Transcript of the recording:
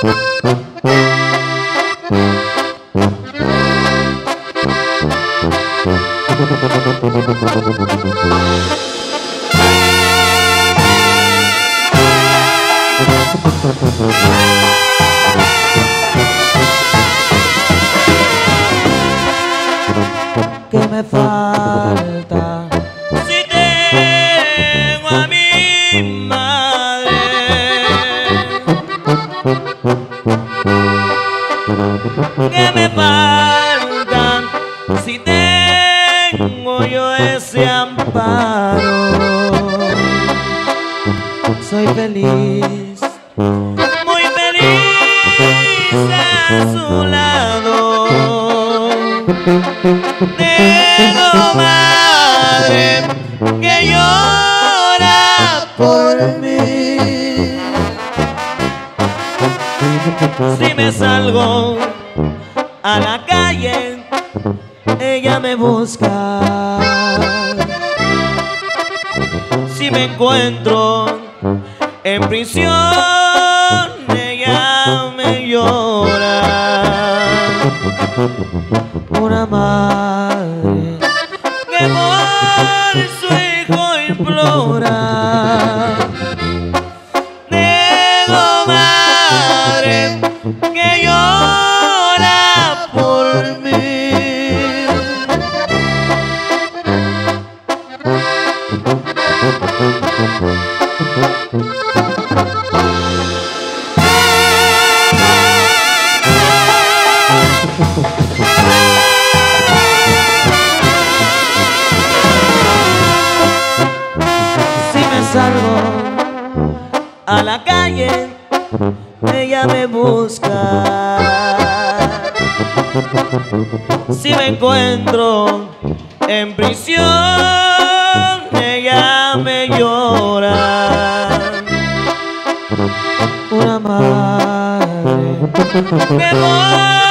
¿Qué me falta? Si tengo a mi madre, ¿qué me falta? Si tengo yo ese amparo, Soy feliz, muy feliz a su lado. Tengo madre que llora por mí. Si me salgo a la calle, ella me busca. si me encuentro en prisión, ella me llora. Una madre Que por su hijo implora. Tengo madre que llora por mí. Si me salgo A la calle ella me busca. si me encuentro en prisión, ella me llora. Una madre Que por